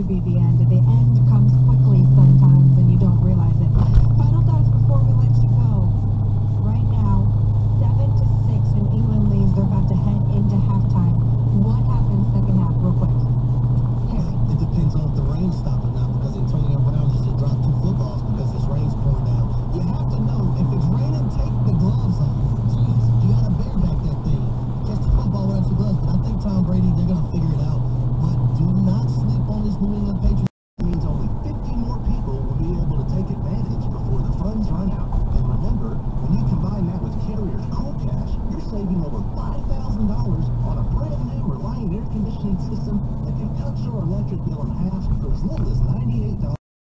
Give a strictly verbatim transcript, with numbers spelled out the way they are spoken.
to be the end. The end comes quickly sometimes and you don't realize it. Final thoughts before we let you go. Right now, seven to six, New England leads. They're about to head into halftime. What happens second half, real quick? Harry. It depends on if the rain stops or not, because Antonio Brown just dropped two footballs because this rain's pouring down. You have to know, if it's raining, take the gloves off. Jeez, you got to bareback that thing. Catch the football without your gloves. But I think Tom Brady, they're going to figure it out. But do not sleep on this New England Patriots. It means only fifty more people will be able to take advantage before the funds run out. And remember, when you combine that with Carrier's Cold Cash, you're saving over five thousand dollars on a brand new Reliant air conditioning system that can cut your electric bill in half for as little as ninety-eight dollars.